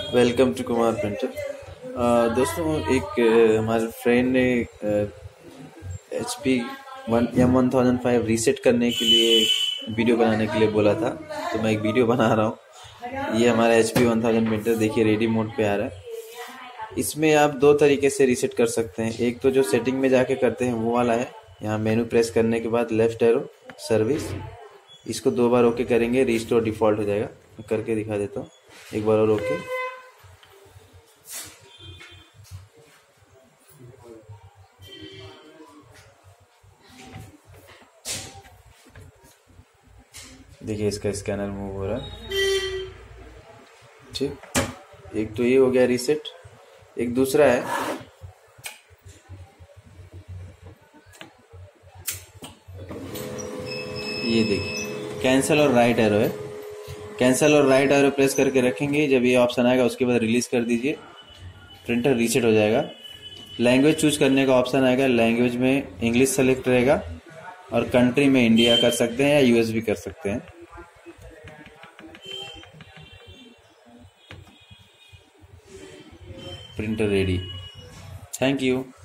Welcome to Kumar printer. दोस्तों, एक हमारे फ्रेंड ने HP M1005 रीसेट करने के लिए वीडियो बनाने के लिए बोला था, तो मैं एक वीडियो बना रहा हूँ। ये हमारा HP 1000 प्रिंटर देखिए रेडी मोड पे आ रहा है। इसमें आप दो तरीके से रीसेट कर सकते हैं। एक तो जो सेटिंग में जाके करते हैं वो वाला है। यहाँ मेनू प्रेस करने के बाद लेफ्ट एरो सर्विस, इसको 2 बार ओके करेंगे, रिस्टोर डिफॉल्ट हो जाएगा। मैं करके दिखा देता हूँ, एक बार और ओके। देखिए इसका स्कैनर मूव हो रहा है। ठीक, एक तो ये हो गया रीसेट। एक दूसरा है, ये देखिए कैंसिल और राइट एरो है। कैंसिल और राइट एरो प्रेस करके रखेंगे, जब ये ऑप्शन आएगा उसके बाद रिलीज कर दीजिए, प्रिंटर रीसेट हो जाएगा। लैंग्वेज चूज करने का ऑप्शन आएगा, लैंग्वेज में इंग्लिश सेलेक्ट रहेगा और कंट्री में इंडिया कर सकते हैं या यूएस भी कर सकते हैं। Printer ready. Thank you.